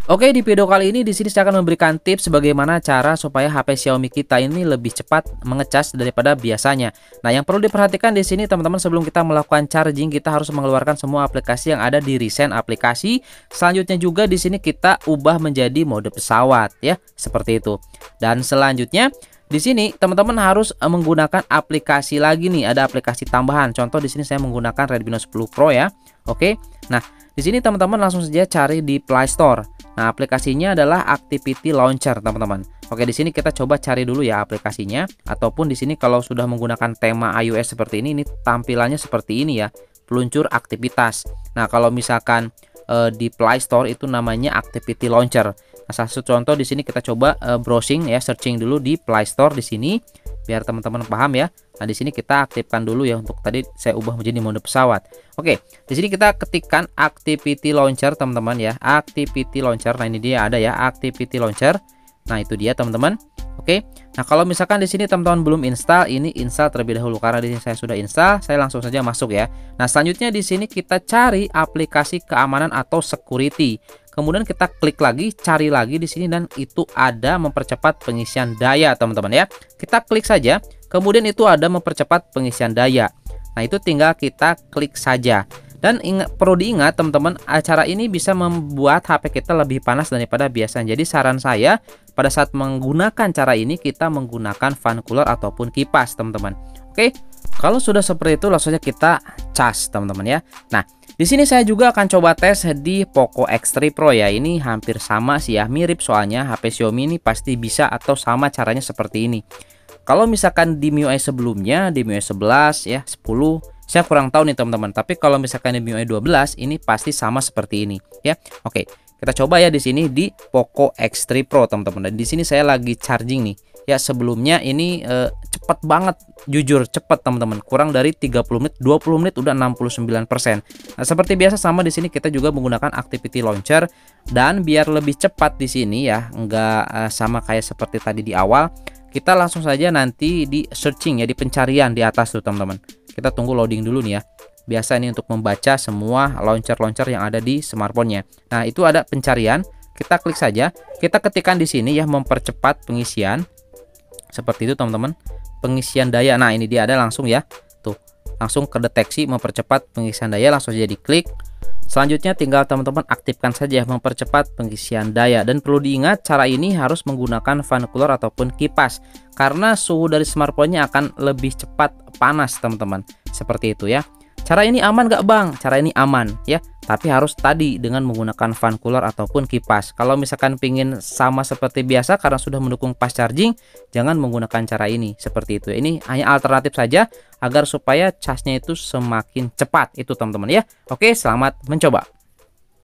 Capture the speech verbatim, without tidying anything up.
Oke, di video kali ini di sini saya akan memberikan tips bagaimana cara supaya H P Xiaomi kita ini lebih cepat mengecas daripada biasanya. Nah, yang perlu diperhatikan di sini teman-teman, sebelum kita melakukan charging, kita harus mengeluarkan semua aplikasi yang ada di recent aplikasi. Selanjutnya juga di sini kita ubah menjadi mode pesawat ya, seperti itu. Dan selanjutnya di sini teman-teman harus menggunakan aplikasi lagi nih, ada aplikasi tambahan. Contoh di sini saya menggunakan Redmi Note sepuluh Pro ya. Oke. Nah, di sini teman-teman langsung saja cari di Play Store. Nah, aplikasinya adalah Activity Launcher, teman-teman. Oke, di sini kita coba cari dulu ya aplikasinya. Ataupun di sini kalau sudah menggunakan tema iOS seperti ini, ini tampilannya seperti ini ya, peluncur aktivitas. Nah, kalau misalkan e, di Play Store itu namanya Activity Launcher. Nah, salah satu contoh di sini kita coba e, browsing ya, searching dulu di Play Store di sini, biar teman-teman paham ya. Nah, di sini kita aktifkan dulu ya, untuk tadi saya ubah menjadi mode pesawat. Oke, di sini kita ketikkan Activity Launcher, teman-teman ya. Activity Launcher. Nah, ini dia ada ya, Activity Launcher. Nah, itu dia, teman-teman. Oke. Nah, kalau misalkan di sini teman-teman belum install, ini install terlebih dahulu, karena di sini saya sudah install, saya langsung saja masuk ya. Nah, selanjutnya di sini kita cari aplikasi keamanan atau security. Kemudian kita klik lagi, cari lagi di sini, dan itu ada mempercepat pengisian daya, teman-teman ya. Kita klik saja, kemudian itu ada mempercepat pengisian daya. Nah, itu tinggal kita klik saja. Dan ingat, perlu diingat teman-teman, acara ini bisa membuat H P kita lebih panas daripada biasanya. Jadi saran saya, pada saat menggunakan cara ini kita menggunakan fan cooler ataupun kipas, teman-teman. Oke, kalau sudah seperti itu langsung saja kita cas, teman-teman ya. Nah, di sini saya juga akan coba tes di Poco X tiga Pro ya. Ini hampir sama sih ya, mirip, soalnya H P Xiaomi ini pasti bisa atau sama caranya seperti ini. Kalau misalkan di M I U I sebelumnya, di M I U I sebelas ya, sepuluh, saya kurang tahu nih teman-teman. Tapi kalau misalkan di M I U I dua belas, ini pasti sama seperti ini ya. Oke, kita coba ya di sini di Poco X tiga Pro, teman-teman. Dan di sini saya lagi charging nih. Ya, sebelumnya ini eh, cepat banget, jujur cepat teman-teman. Kurang dari tiga puluh menit, dua puluh menit udah enam puluh sembilan persen. Nah, seperti biasa sama di sini kita juga menggunakan Activity Launcher, dan biar lebih cepat di sini ya, enggak eh, sama kayak seperti tadi di awal. Kita langsung saja nanti di searching ya, di pencarian di atas tuh, teman-teman. Kita tunggu loading dulu nih ya. Biasa ini untuk membaca semua launcher-launcher yang ada di smartphone-nya. Nah, itu ada pencarian. Kita klik saja. Kita ketikkan di sini ya, mempercepat pengisian. Seperti itu, teman-teman. Pengisian daya. Nah, ini dia ada langsung ya. Tuh, langsung kedeteksi mempercepat pengisian daya, langsung saja diklik. Selanjutnya tinggal teman-teman aktifkan saja mempercepat pengisian daya. Dan perlu diingat, cara ini harus menggunakan fan cooler ataupun kipas, karena suhu dari smartphone-nya akan lebih cepat panas, teman-teman. Seperti itu ya. Cara ini aman gak bang? Cara ini aman ya, tapi harus tadi dengan menggunakan fan cooler ataupun kipas. Kalau misalkan pingin sama seperti biasa karena sudah mendukung fast charging, jangan menggunakan cara ini. Seperti itu. Ini hanya alternatif saja agar supaya casnya itu semakin cepat, itu teman-teman ya. Oke, selamat mencoba.